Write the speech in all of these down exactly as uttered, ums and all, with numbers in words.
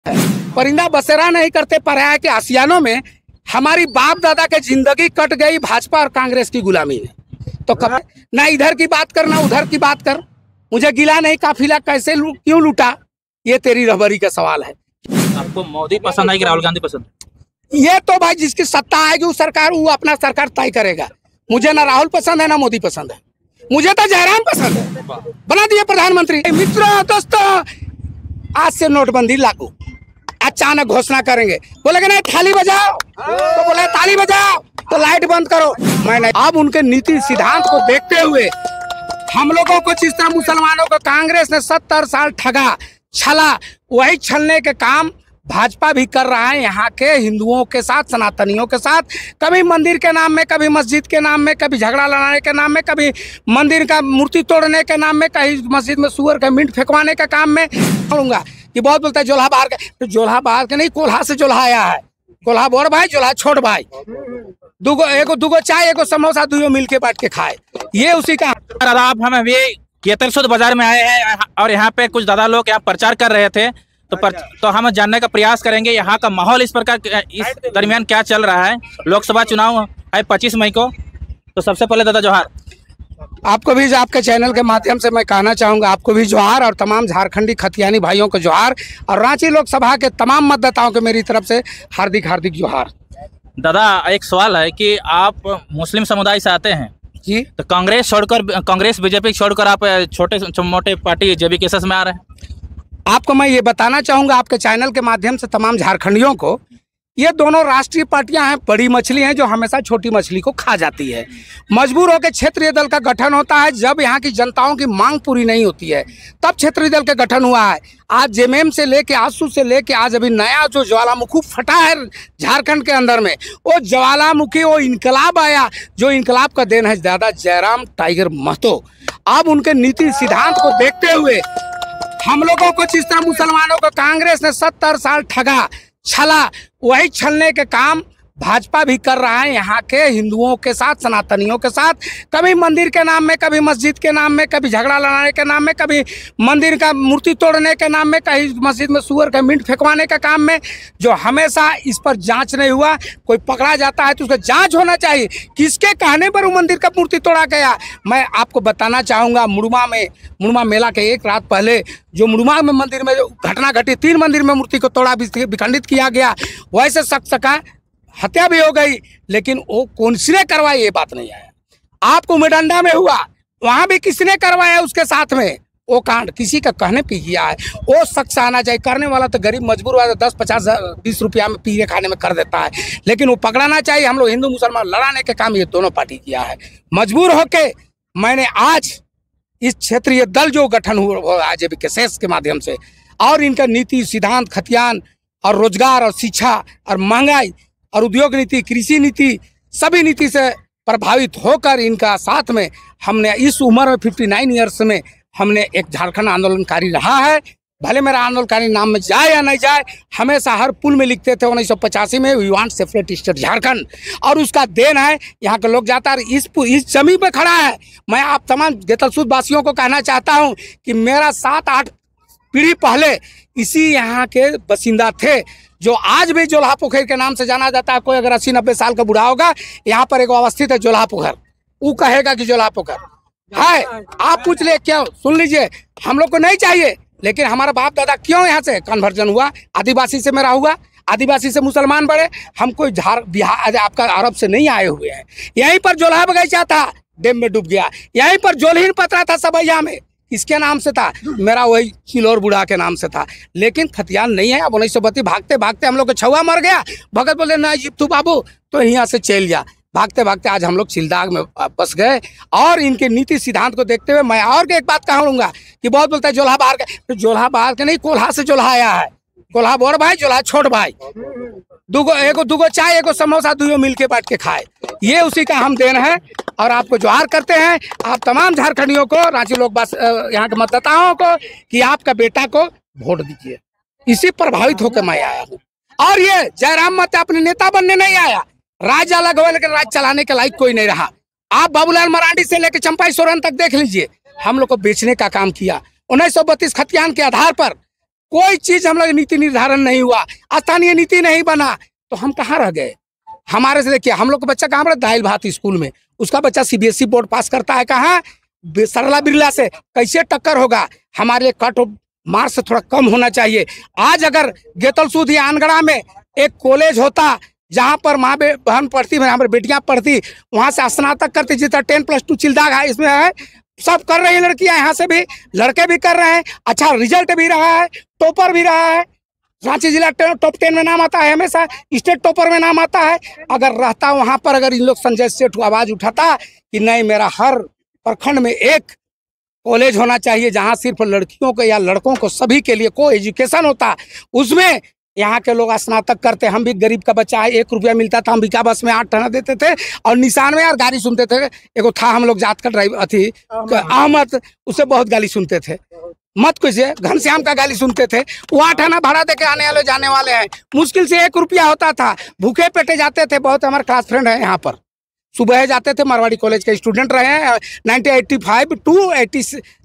परिंदा बसेरा नहीं करते पराया के आसियानों में हमारी बाप दादा के जिंदगी कट गई भाजपा और कांग्रेस की गुलामी में। तो कब ना इधर की बात कर ना उधर की बात कर, मुझे गिला नहीं काफिला कैसे लू, क्यों लूटा, ये तेरी रहबरी का सवाल है। आपको मोदी पसंद है कि राहुल गांधी पसंद? ये तो भाई जिसकी सत्ता आएगी वो सरकार वो अपना सरकार तय करेगा। मुझे ना राहुल पसंद है ना मोदी पसंद है, मुझे तो जयराम पसंद है, बना दिए प्रधानमंत्री। मित्रों दोस्तों, आज से नोटबंदी लागू, अचानक घोषणा करेंगे, बोलेगे नहीं थाली बजाओ तो बोले ताली बजाओ, तो लाइट बंद करो। मैंने अब उनके नीति सिद्धांत को देखते हुए हम लोगों को जिस तरह मुसलमानों को कांग्रेस ने सत्तर साल ठगा छला, वही छलने के काम भाजपा भी कर रहा है यहाँ के हिंदुओं के साथ, सनातनियों के साथ। कभी मंदिर के नाम में, कभी मस्जिद के नाम में, कभी झगड़ा लड़ाने के नाम में, कभी मंदिर का मूर्ति तोड़ने के नाम में, कहीं मस्जिद में सुअर का मीट फेंकवाने का काम में करूँगा। कि बहुत बोलता है जोल्हा बाहर के, तो जोल्हा बाहर के नहीं, कोल्हा से जोल्हा आया है। कोल्हा बड़ भाई, जोल्हा छोट भाई। दुगो एगो दुगो चाय एगो समोसा दुगो मिल के बांट के खाए, ये उसी का। आप हम अभी केतलसुद बाजार में आए हैं और यहाँ पे कुछ दादा लोग यहाँ प्रचार कर रहे थे, तो पर, तो हम जानने का प्रयास करेंगे यहाँ का माहौल इस प्रकार इस दरमियान क्या चल रहा है। लोकसभा चुनाव है पच्चीस मई को, तो सबसे पहले दादा जोहार। आपको भी आपके चैनल के माध्यम से मैं कहना चाहूँगा, आपको भी जोहार और तमाम झारखंडी खतियानी भाइयों को जोहार, और रांची लोकसभा के तमाम मतदाताओं को मेरी तरफ से हार्दिक हार्दिक जोहार। दादा एक सवाल है कि आप मुस्लिम समुदाय से आते हैं जी, तो कांग्रेस छोड़कर कांग्रेस बीजेपी छोड़कर आप छोटे मोटे पार्टी जेबीकेएस में आ रहे हैं। आपको मैं ये बताना चाहूँगा आपके चैनल के माध्यम से तमाम झारखंडियों को, ये दोनों राष्ट्रीय पार्टियां हैं, बड़ी मछली हैं जो हमेशा छोटी मछली को खा जाती है। मजबूर होकर क्षेत्रीय दल का गठन होता है, जब यहाँ की जनताओं की मांग पूरी नहीं होती है तब क्षेत्रीय दल का गठन हुआ है। आज जेएमएम से लेके आंसू से लेके आज अभी नया जो ज्वालामुखी फटा है झारखंड के अंदर में, वो ज्वालामुखी वो इनकलाब आया, जो इनकलाब का देन है दादा जयराम टाइगर महतो। अब उनके नीति सिद्धांत को देखते हुए हम लोगों को जिस तरह मुसलमानों को कांग्रेस ने सत्तर साल ठगा छला, वही छलने के काम भाजपा भी कर रहा है यहाँ के हिंदुओं के साथ, सनातनियों के साथ। कभी मंदिर के नाम में, कभी मस्जिद के नाम में, कभी झगड़ा लड़ाने के नाम में, कभी मंदिर का मूर्ति तोड़ने के नाम में, कहीं मस्जिद में सुअर का मीट फेंकवाने का काम में, जो हमेशा इस पर जांच नहीं हुआ। कोई पकड़ा जाता है तो उसका जांच होना चाहिए, किसके कहने पर वो मंदिर का मूर्ति तोड़ा गया। मैं आपको बताना चाहूँगा, मुड़मा में मुड़मा मेला के एक रात पहले जो मुड़मा में मंदिर में जो घटना घटी, तीन मंदिर में मूर्ति को तोड़ा विखंडित किया गया, वैसे शख्स का हत्या भी हो गई, लेकिन वो कौन सी करवाई ये बात नहीं आया। आपको मेडंडा में हुआ, वहां भी किसने करवाया उसके साथ में वो कांड, किसी का कहने पे किया है। वो शख्स आना चाहिए, करने वाला तो गरीब मजबूर वाला दस पचास बीस रुपया में पीने खाने में कर देता है, लेकिन वो पकड़ाना चाहिए। हम लोग हिंदू मुसलमान लड़ाने के काम ये दोनों पार्टी किया है। मजबूर होके मैंने आज इस क्षेत्रीय दल जो गठन हुआ जेबीकेएस के माध्यम से, और इनका नीति सिद्धांत खतियान और रोजगार और शिक्षा और महंगाई और उद्योग नीति, कृषि नीति, सभी नीति से प्रभावित होकर इनका साथ में हमने इस उम्र में उनसठ इयर्स में हमने एक झारखंड आंदोलनकारी रहा है। भले मेरा आंदोलनकारी नाम में जाए या नहीं जाए, हमेशा हर पुल में लिखते थे उन्नीस सौ पचासी में we want separate state Jharkhand, और उसका देन है यहाँ के लोग जाता है। इस इस जमीन पे खड़ा है। मैं आप तमाम गेतलसूद वासियों को कहना चाहता हूँ कि मेरा सात आठ पीढ़ी पहले इसी यहाँ के बासिंदा थे, जो आज भी जोल्हा पोखर के नाम से जाना जाता है। कोई अगर अस्सी नब्बे साल का बूढ़ा होगा, यहाँ पर एक अवस्थित है जोल्हा पोखर, वो कहेगा कि जोल्हा पोखर है। आप पूछ ले, क्यों? सुन लीजिए, हम लोग को नहीं चाहिए, लेकिन हमारा बाप दादा क्यों यहाँ से कन्वर्जन हुआ, आदिवासी से मेरा हुआ, आदिवासी से मुसलमान बड़े। हम कोई झार बिहार आपका अरब से नहीं आए हुए हैं। यहीं पर जोल्हा बगीचा था, डैम में डूब गया। यहीं पर जोलहीन पतरा था सबैया में, इसके नाम से था, मेरा वही चिलौर बूढ़ा के नाम से था, लेकिन खतियान नहीं है। अब उन्नीस सौ बत्तीस भागते भागते हम लोग को छुआ मर गया। भगत बोले ना जिप्तू बाबू, तो यहाँ से चल गया। भागते भागते आज हम लोग चिलदाग में बस गए। और इनके नीति सिद्धांत को देखते हुए मैं और एक बात कहूँगा कि बहुत बोलता है जोल्हा बाहर के, तो जोल्हा बाहर के नहीं, कोल्हा से जोल्हा आया है। कोल्हा बड़ भाई, जोल्हा छोट भाई। दुगो एगो दुगो चाय एगो समोसा दुगो मिल के बांट के खाए, ये उसी का हम देन है। और आपको जोहार करते हैं, आप तमाम झारखंडियों को, रांची लोग बस यहाँ के मतदाताओं को, कि आपका बेटा को वोट दीजिए। इसी प्रभावित होकर मैं आया हूँ। और ये जयराम मत अपने नेता बनने नहीं आया, राज्य अलग हो लेकिन राज्य चलाने के लायक कोई नहीं रहा। आप बाबूलाल मरांडी से लेकर चंपाई सोरेन तक देख लीजिए, हम लोग को बेचने का काम किया। उन्नीस सौ बत्तीस खतियान के आधार पर कोई चीज हम लोग नीति निर्धारण नहीं हुआ, स्थानीय नीति नहीं बना, तो हम कहाँ रह गए। हमारे से देखिए, हम लोग का बच्चा कहाँ पर दाल भात स्कूल में, उसका बच्चा सीबीएसई बोर्ड पास करता है कहाँ, सरला बिरला से, कैसे टक्कर होगा। हमारे कट मार्क्स थोड़ा कम होना चाहिए। आज अगर गेतल सूद या आनगढ़ा में एक कॉलेज होता जहाँ पर माँ बहन पढ़ती, यहाँ पर बेटियाँ पढ़ती, वहाँ से स्नातक करती, जितना टेन प्लस टू चिल्दाग है इसमें है, सब कर रही है लड़कियाँ, यहाँ से भी लड़के भी कर रहे हैं, अच्छा रिजल्ट भी रहा है, टॉपर भी रहा है। रांची जिला टॉप टेन में नाम आता है, हमेशा स्टेट टॉपर में नाम आता है। अगर रहता वहाँ पर, अगर इन लोग संजय सेठ आवाज उठाता कि नहीं मेरा हर प्रखंड में एक कॉलेज होना चाहिए जहाँ सिर्फ लड़कियों को या लड़कों को सभी के लिए को एजुकेशन होता, उसमें यहाँ के लोग स्नातक करते। हम भी गरीब का बच्चा है, एक रुपया मिलता था, हम बिका बस में आठ आना देते थे और निशान में यार गाली सुनते थे। एगो था हम लोग जात का ड्राइवर थी अहमद, उससे बहुत गाली सुनते थे, मत कुछ घनश्याम का गाली सुनते थे। वो आठ आना भाड़ा देके आने वाले जाने वाले हैं, मुश्किल से एक रुपया होता था, भूखे पेटे जाते थे। बहुत हमारे क्लास फ्रेंड है यहाँ पर, सुबह जाते थे, मारवाड़ी कॉलेज के स्टूडेंट रहे हैं। Nineteen eighty five to eighty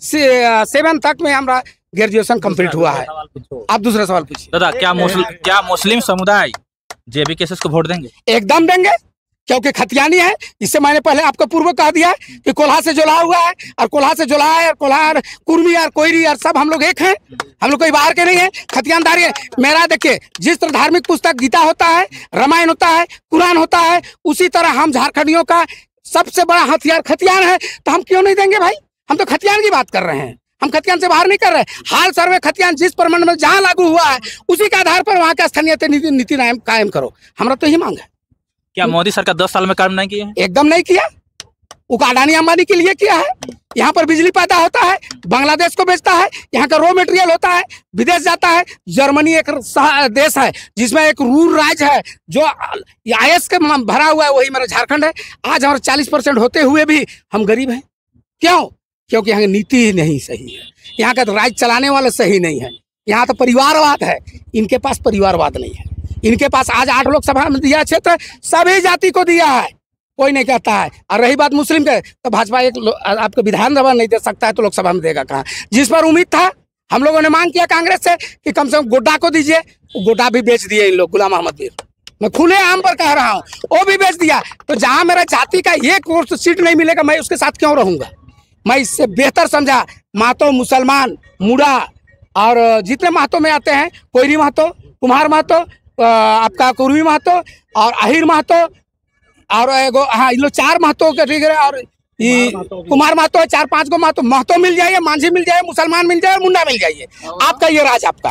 seven तक में हमारा ग्रेजुएशन कंप्लीट हुआ है। आप दूसरा सवाल पूछिए। दादा, क्या मुस्लिम क्या मुस्लिम समुदाय जेबी केसेस को वोट देंगे? एकदम देंगे, क्योंकि खतियानी है। इससे मैंने पहले आपको पूर्व कह दिया कि कोल्हा से जुला हुआ है, और कोल्हा से जुला है, और कोल्हा और कुर्मी और कोयरी और सब हम लोग एक हैं, हम लोग कोई बाहर के नहीं है, खतियानदारी है। मेरा देखिए, जिस तरह धार्मिक पुस्तक गीता होता है, रामायण होता है, कुरान होता है, उसी तरह हम झारखंडियों का सबसे बड़ा हथियार खतियान है। तो हम क्यों नहीं देंगे भाई? हम तो खतियान की बात कर रहे हैं, हम खतियान से बाहर नहीं कर रहे। हाल सर्वे खतियान जिस प्रमाण में जहाँ लागू हुआ है, उसी के आधार पर वहाँ का स्थानीय नीति नीति कायम करो। हमारा तो यही मांग है। क्या मोदी सरकार दस साल में काम नहीं किया? एकदम नहीं किया। वो अडानी अंबानी के लिए किया है। यहाँ पर बिजली पैदा होता है, बांग्लादेश को बेचता है, यहाँ का रॉ मटेरियल होता है, विदेश जाता है। जर्मनी एक देश है जिसमें एक रूल राज्य है जो आयस के भरा हुआ है, वही मेरा झारखंड है। आज हमारे चालीस परसेंट होते हुए भी हम गरीब हैं। क्यों? क्योंकि यहाँ की नीति ही नहीं सही है, यहाँ का तो राज्य चलाने वाला सही नहीं है। यहाँ तो परिवारवाद है, इनके पास परिवारवाद नहीं है। इनके पास आज आठ लोकसभा में दिया क्षेत्र, सभी जाति को दिया है, कोई नहीं कहता है। और रही बात मुस्लिम के, तो भाजपा एक आपको विधानसभा नहीं दे सकता है, तो लोकसभा में देगा कहाँ? जिस पर उम्मीद था, हम लोगों ने मांग किया कांग्रेस से कि कम से कम गोड्डा को दीजिए, गोड्डा भी बेच दिए इन लोग। गुलाम मोहम्मद मीर, मैं खुले आम पर कह रहा हूँ, वो भी बेच दिया। तो जहाँ मेरा जाति का एक सीट नहीं मिलेगा, मैं उसके साथ क्यों रहूंगा? मैं इससे बेहतर समझा महतो, मुसलमान, मुड़ा और जितने महतो में आते हैं, कोयरी महतो, कुम्हार महतो, आपका कुर्मी महतो और अहिर महतो और एगो हाँ इन लोग चार महतो के ठीक है, और ये कुमार महतो है, चार पांच को महतो महतो मिल जाइए, मांझी मिल जाए, मुसलमान मिल जाए, मुंडा मिल जाइए। आपका ये राज आपका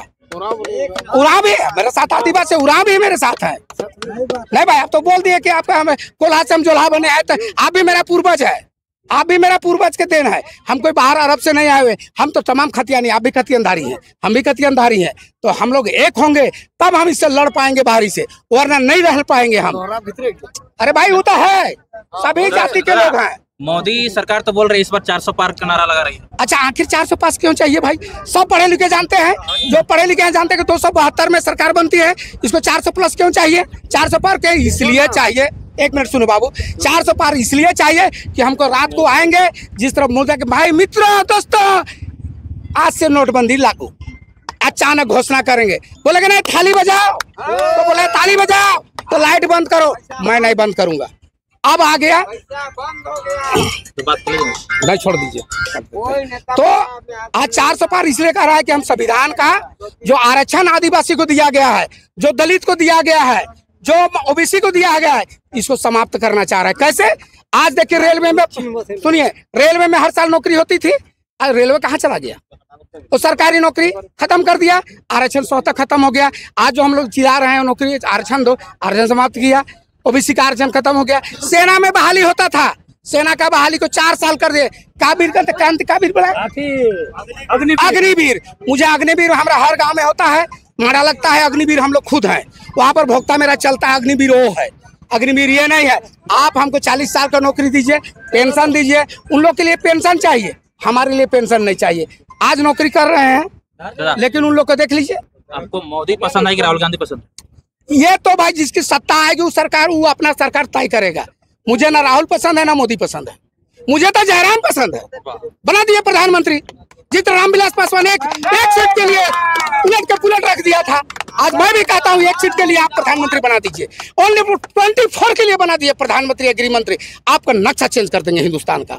उरा भी है मेरे साथ, आदिवासी उरा भी मेरे साथ है। नहीं भाई, आप तो बोल दिए कि आपका हमें कोल्हा से हम जोल्हा बने हैं, तो आप भी मेरा पूर्वज है, आप भी मेरा पूर्वज के देन है। हम कोई बाहर अरब से नहीं आए हुए, हम तो तमाम खतियानी, आप भी खतियानधारी हैं, हम भी खतियानधारी हैं। तो हम लोग एक होंगे तब हम इससे लड़ पाएंगे बाहरी से, वरना नहीं रह पाएंगे हम। अरे भाई वो तो है, सभी जाति के लोग हैं। मोदी सरकार तो बोल रही है इस बार चार सौ पार का नारा लगा रही है। अच्छा, आखिर चार सौ पास क्यों चाहिए भाई? सब पढ़े लिखे जानते हैं, जो पढ़े लिखे हैं जानते हैं कि दो सौ बहत्तर में सरकार बनती है, इसको चार सौ प्लस क्यों चाहिए? चार सौ पार क्या इसलिए चाहिए, एक मिनट सुनो बाबू, चार सौ पार इसलिए चाहिए कि हमको रात को आएंगे, जिस तरह मोदी के भाई मित्रों दोस्तों आज से नोटबंदी लागू, अचानक घोषणा करेंगे, बोलेंगे नहीं थाली बजाओ, तो बोले ताली बजाओ, तो लाइट बंद करो, मैं नहीं बंद करूंगा। अब आ गया तो बात नहीं, छोड़ दीजिए। तो आज चार सौ पार इसलिए कह रहा है कि हम संविधान का जो आरक्षण आदिवासी को दिया गया है, जो दलित को दिया गया है, जो ओबीसी को दिया गया है, इसको समाप्त करना चाह रहा है। कैसे? आज देखिए रेलवे में, सुनिए, रेलवे में हर साल नौकरी होती थी, आज रेलवे कहाँ चला गया? तो सरकारी नौकरी खत्म कर दिया, आरक्षण स्वतः खत्म हो गया। आज जो हम लोग चिल्ला रहे हैं नौकरी आरक्षण दो, आरक्षण समाप्त किया, ओबीसी का आरक्षण खत्म हो गया। सेना में बहाली होता था, सेना का बहाली को चार साल कर दिए। काबिर का क्रांति काबिर बोला अग्निवीर, मुझे अग्निवीर हमारा हर गांव में होता है, माड़ा लगता है। अग्निवीर हम लोग खुद हैं, वहाँ पर भोक्ता मेरा चलता है, अग्निवीर वो है। अग्निवीर ये नहीं है। आप हमको चालीस साल का नौकरी दीजिए, पेंशन दीजिए, उन लोग के लिए पेंशन चाहिए, हमारे लिए पेंशन नहीं चाहिए। आज नौकरी कर रहे हैं, लेकिन उन लोग को देख लीजिए। आपको मोदी पसंद है कि राहुल गांधी पसंद? ये तो भाई जिसकी सत्ता आएगी वो सरकार, वो अपना सरकार तय करेगा। मुझे ना राहुल पसंद है ना मोदी पसंद है, मुझे तो जयराम पसंद है, बना दिए प्रधानमंत्री। जितना रामविलास पासवान एक एक सीट के लिए उलट के पुलट रख दिया था, आज मैं भी कहता हूँ एक सीट के लिए आप प्रधानमंत्री बना दीजिए। ओनली ट्वेंटी फोर के लिए बना दिए प्रधानमंत्री, गृह मंत्री, आपका नक्शा चेंज कर देंगे हिंदुस्तान का।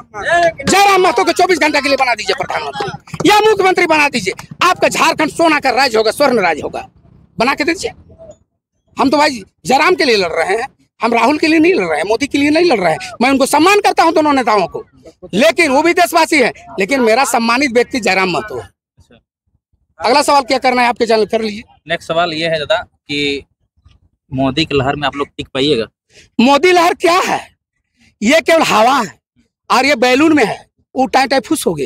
जयराम महतो को चौबीस घंटे के लिए बना दीजिए प्रधानमंत्री या मुख्यमंत्री बना दीजिए, आपका झारखंड सोना का राज्य होगा, स्वर्ण राज्य होगा, बना के दीजिए। हम तो भाई जयराम के लिए लड़ रहे हैं, हम राहुल के लिए नहीं लड़ रहे हैं, मोदी के लिए नहीं लड़ रहे हैं। मैं उनको सम्मान करता हूं दोनों नेताओं को, लेकिन वो भी देशवासी है, लेकिन मेरा सम्मानित व्यक्ति जयराम महतो है। अगला सवाल क्या करना है आपके चैनल कर लीजिए। नेक्स्ट सवाल ये है दादा कि मोदी की लहर में आप लोग टिक पाइएगा? मोदी लहर क्या है, ये केवल हवा है और ये बैलून में है, वो टाइम फुस हो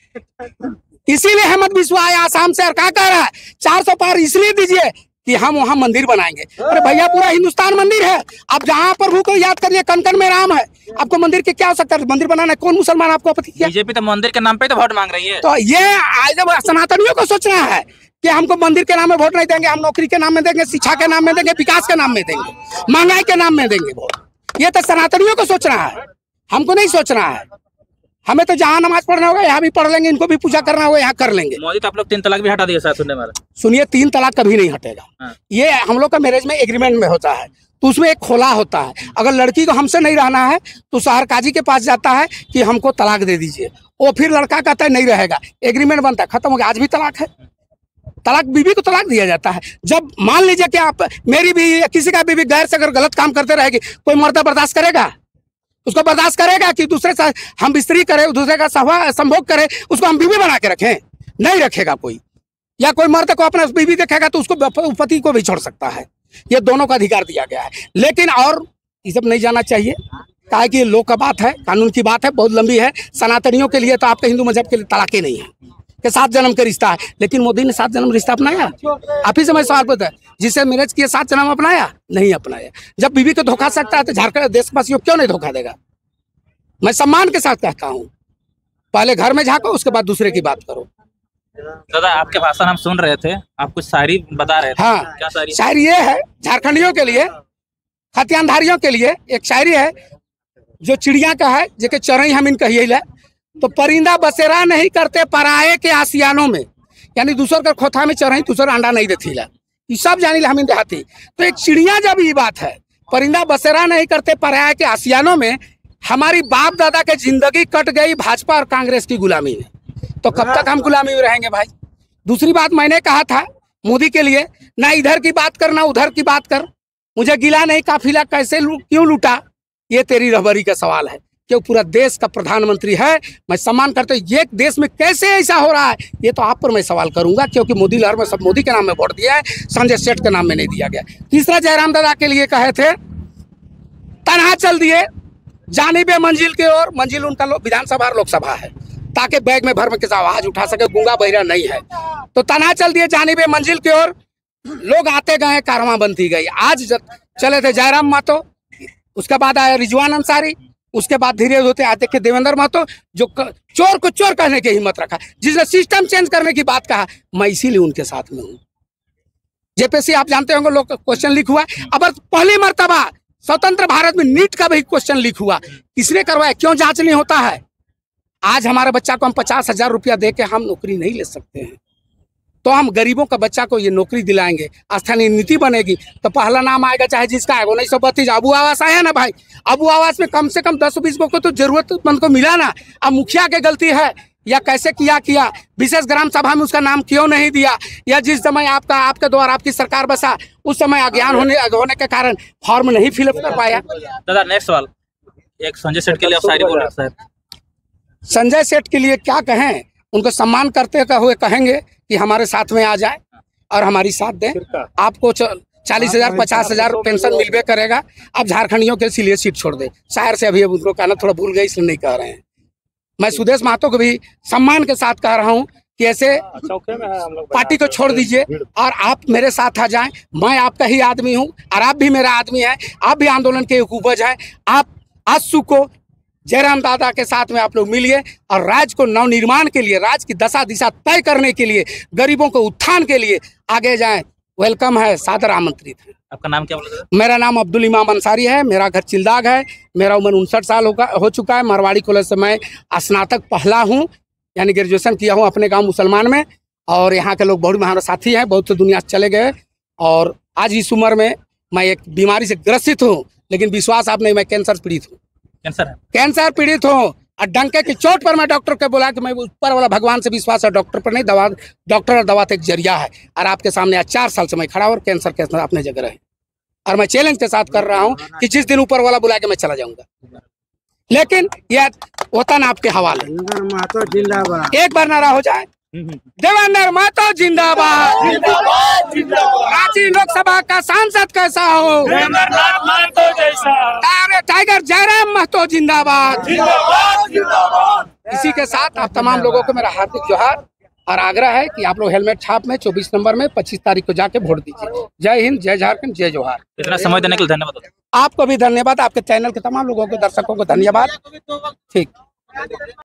गया। इसीलिए हेमंत बिस्वा आया आसाम से और क्या कह रहा है, चार सौ पार इसलिए दीजिए कि हम वहां मंदिर बनाएंगे। अरे भैया पूरा हिंदुस्तान मंदिर है, आप जहां प्रभु को याद करिए, कन कन में राम है, आपको मंदिर की क्या आवश्यकता है? मंदिर बनाना है, कौन मुसलमान आपको आपत्ति किया? बीजेपी तो मंदिर के नाम पे तो वोट मांग रही है। तो ये आज सनातनियों को सोचना है कि हमको मंदिर के नाम में वोट नहीं देंगे, हम नौकरी के नाम में देंगे, शिक्षा के नाम में देंगे, विकास के नाम में देंगे, महंगाई के नाम में देंगे वोट। ये तो सनातनियों को सोचना है, हमको नहीं सोचना है। हमें तो जहाँ नमाज पढ़ना होगा यहाँ भी पढ़ लेंगे, इनको भी पूजा करना होगा यहाँ कर लेंगे। मोदी तो आप लोग तीन तलाक भी हटा दिए साथ सुनने वाला। सुनिए, तीन तलाक कभी नहीं हटेगा। हाँ। ये हम लोग का मैरिज में एग्रीमेंट में होता है, तो उसमें एक खोला होता है, अगर लड़की को हमसे नहीं रहना है तो शहर काजी के पास जाता है कि हमको तलाक दे दीजिए, वो फिर लड़का कहता है नहीं रहेगा, एग्रीमेंट बनता है, खत्म हो गया। आज भी तलाक है, तलाक बीवी को तलाक दिया जाता है। जब मान लीजिए कि आप मेरी बीवी या किसी का बीवी गैर से अगर गलत काम करते रहेगी, कोई मर्द बर्दाश्त करेगा? उसको बर्दाश्त करेगा कि दूसरे से हम बिस्तरी करें, दूसरे का संभोग करें, उसको हम बीवी बना के रखें? नहीं रखेगा कोई। या कोई मर्द को अपना बीवी देखेगा तो उसको पति को भी छोड़ सकता है, ये दोनों का अधिकार दिया गया है। लेकिन और ये सब नहीं जाना चाहिए, काहे कि लॉ का बात है, कानून की बात है, बहुत लंबी है। सनातनियों के लिए तो आपके हिंदू मजहब के लिए तलाक ही नहीं है कि सात जन्म का रिश्ता है, लेकिन मोदी ने सात जन्म रिश्ता अपनाया? आप ही से मैं सवाल पूछता है, जिसे मैरिज किए सात जन्म अपनाया? नहीं अपनाया। जब बीवी को धोखा सकता है तो झारखंड देशवासियों क्यों नहीं धोखा देगा? मैं सम्मान के साथ कहता हूँ, पहले घर में झाँको, उसके बाद दूसरे की बात करो। दादा आपके भाषण हम सुन रहे थे, आप कुछ शायरी बता रहे थे। हाँ, क्या शायरी? शायरी ये है, झारखंडियों के लिए, खतियानधारियों के लिए एक शायरी है जो चिड़िया का है, जेके चरई हम इन कहिए, तो परिंदा बसेरा नहीं करते पराये के आसियानों में, यानी दूसर का खोथा में चरई दूसर अंडा नहीं देती ला, ये सब जानी हम इन देहाती। तो एक चिड़िया जब ये बात है, परिंदा बसेरा नहीं करते पराये के आसियानों में, हमारी बाप दादा के जिंदगी कट गई भाजपा और कांग्रेस की गुलामी में, तो कब तक हम गुलामी में रहेंगे भाई? दूसरी बात मैंने कहा था मोदी के लिए, ना इधर की बात कर ना उधर की बात कर, मुझे गिला नहीं काफिला कैसे लू, क्यों लूटा, ये तेरी रहबरी का सवाल है। क्यों पूरा देश का प्रधानमंत्री है, मैं सम्मान करता हूँ, ये देश में कैसे ऐसा हो रहा है, ये तो आप पर मैं सवाल करूंगा, क्योंकि मोदी लहर में सब मोदी के नाम में वोट दिया है, संजय सेठ के नाम में नहीं दिया गया। तीसरा जयराम दादा के लिए कहे थे, तनहा चल दिए जानिबे मंजिल की ओर, मंजिल उनका विधानसभा और लोकसभा है, ताकि बैग में भर में किसी आवाज उठा सके, गूंगा बहिरा नहीं है, तो तनहा चल दिए जानिबे मंजिल की ओर, लोग आते गए, कारवां बनती गई। आज चले थे जयराम महतो, उसके बाद आया रिजवान अंसारी, उसके बाद धीरे होते आते के देवेंद्र महतो, जो चोर को चोर कहने की हिम्मत रखा, जिसने सिस्टम चेंज करने की बात कहा, मैं इसीलिए उनके साथ में हूँ। जेपीएससी आप जानते होंगे, लोग क्वेश्चन लीक हुआ, अब पहली मर्तबा स्वतंत्र भारत में नीट का भी क्वेश्चन लीक हुआ, किसने करवाया, क्यों जांच नहीं होता है? आज हमारे बच्चा को हम पचास हजार रुपया दे के हम नौकरी नहीं ले सकते हैं, तो हम गरीबों का बच्चा को ये नौकरी दिलाएंगे, स्थानीय नीति बनेगी, तो पहला नाम आएगा चाहे जिसका है, उन्नीस सौ बत्तीस अबू आवास आया ना भाई, अबू आवास में कम से कम दस बीस को तो जरूरतमंद को मिला ना। अब मुखिया की गलती है या कैसे किया किया, विशेष ग्राम सभा में उसका नाम क्यों नहीं दिया, या जिस समय आपका आपके द्वारा आपकी सरकार बसा उस समय अज्ञान होने होने के कारण फॉर्म नहीं फिलअप कर पाया। दादा नेक्स्ट सवाल, एक संजय सेठ के लिए शायरी बोल रहे सर। संजय सेठ के लिए क्या कहें, उनको सम्मान करते हुए कहेंगे कि हमारे साथ में आ जाए और हमारी साथ दें। आपको चालीस हजार पचास हजार पेंशन मिलबे करेगा, आप झारखंडियों के लिए सीट छोड़ दे। शायर से अभी उनको कहना थोड़ा भूल गए, इसलिए नहीं कह रहे हैं। मैं सुदेश महतो को भी सम्मान के साथ कह रहा हूँ कि ऐसे पार्टी को छोड़ दीजिए और आप मेरे साथ आ जाएं। मैं आपका ही आदमी हूँ और आप भी मेरा आदमी है, आप भी आंदोलन के एक उपज है। आप आंसू को जयराम दादा के साथ में आप लोग मिलिए और राज्य को नवनिर्माण के लिए, राज्य की दशा दिशा तय करने के लिए, गरीबों को उत्थान के लिए आगे जाएं। वेलकम है, सादर आमंत्रित है। आपका नाम क्या बोला? मेरा नाम अब्दुल इमाम अंसारी है, मेरा घर चिल्दाग है, मेरा उम्र उनसठ साल होगा हो चुका है। मारवाड़ी कॉलेज से मैं स्नातक पहला हूँ, यानी ग्रेजुएशन किया हूँ अपने गांव मुसलमान में। और यहाँ के लोग बहुत हमारे साथी हैं, बहुत से दुनिया से चले गए। और आज इस उम्र में मैं एक बीमारी से ग्रसित हूँ, लेकिन विश्वास आप नहीं, मैं कैंसर पीड़ित हूँ। कैंसर है? कैंसर पीड़ित हूँ और डंके की चोट पर मैं डॉक्टर को बोला कि मैं ऊपर वाला भगवान से विश्वास है, डॉक्टर पर नहीं। दवा, डॉक्टर और दवा तो एक जरिया है। और आपके सामने आज चार साल से मैं खड़ा और कैंसर के अपने जगह रहे। और मैं चैलेंज के साथ कर रहा हूँ कि जिस दिन ऊपर वाला बुला के मैं चला जाऊंगा, लेकिन यह वतन आपके हवाले। जिंदाबाद, एक बार नारा हो जाए, देवेंद्र महतो जिंदाबाद। रांची लोकसभा का सांसद कैसा हो, टाइगर जयराम महतो जिंदाबाद। इसी के साथ आप तमाम लोगों को मेरा हार्दिक जोहार और आग्रह है कि आप लोग हेलमेट छाप में चौबीस नंबर में पच्चीस तारीख को जाके वोट दीजिए। जय हिंद, जय झारखंड, जय जोहार। इतना समय देने के लिए धन्यवाद। आपको भी धन्यवाद, आपके चैनल के तमाम लोगों को, दर्शकों को धन्यवाद। ठीक।